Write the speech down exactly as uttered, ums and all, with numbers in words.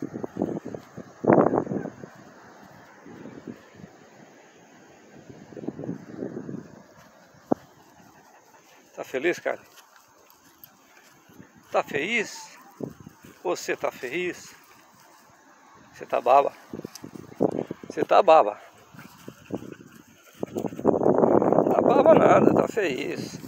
Tá feliz, cara? Tá feliz? Você tá feliz? Você tá baba? Você tá baba? Tá baba nada, tá feliz.